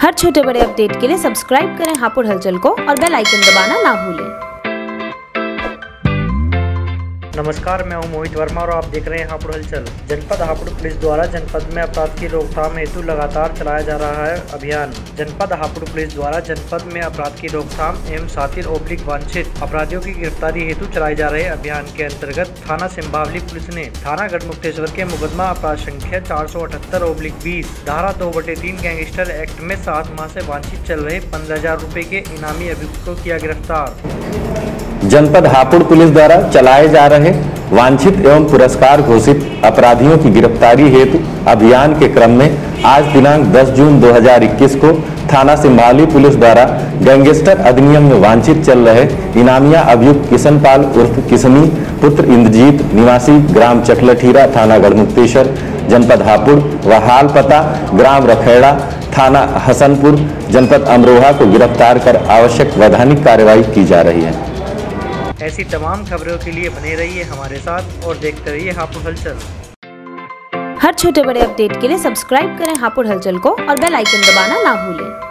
हर छोटे बड़े अपडेट के लिए सब्सक्राइब करें हापुड़ हलचल को और बेल आइकन दबाना ना भूलें। नमस्कार, मैं हूं मोहित वर्मा और आप देख रहे हैं हापुड़ हलचल। जनपद हापुड़ पुलिस द्वारा जनपद में अपराध की रोकथाम हेतु लगातार चलाया जा रहा है अभियान। जनपद हापुड़ पुलिस द्वारा जनपद में अपराध की रोकथाम एवं साथी वांछित अपराधियों की गिरफ्तारी हेतु चलाए जा रहे अभियान के अंतर्गत थाना सिंबावली पुलिस ने थाना गढ़मुक्तेश्वर के मुकदमा अपराध संख्या 478/20 धारा 2/3 गैंगस्टर एक्ट में 7 माह से वांछित चल रहे 15,000 रुपए के इनामी अभियुक्त को किया गिरफ्तार। जनपद हापुड़ पुलिस द्वारा चलाए जा रहे वांछित एवं पुरस्कार घोषित अपराधियों की गिरफ्तारी हेतु अभियान के क्रम में आज दिनांक 10 जून 2021 को थाना सिंबावली पुलिस द्वारा गैंगस्टर अधिनियम में वांछित चल रहे इनामिया अभियुक्त किशन पाल उर्फ किशनी पुत्र इंद्रजीत निवासी ग्राम चकलठीरा थाना गढ़मुक्तेश्वर जनपद हापुड़ व हाल पता ग्राम रखेड़ा थाना हसनपुर जनपद अमरोहा को गिरफ्तार कर आवश्यक वैधानिक कार्रवाई की जा रही है। ऐसी तमाम खबरों के लिए बने रहिए हमारे साथ और देखते रहिए हापुड़ हलचल। हर छोटे बड़े अपडेट के लिए सब्सक्राइब करें हापुड़ हलचल को और बेल आइकन दबाना ना भूलें।